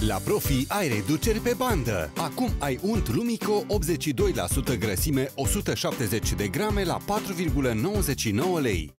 La Profi ai reduceri pe bandă. Acum ai unt Lumico 82% grăsime 170 de grame la 4,99 lei.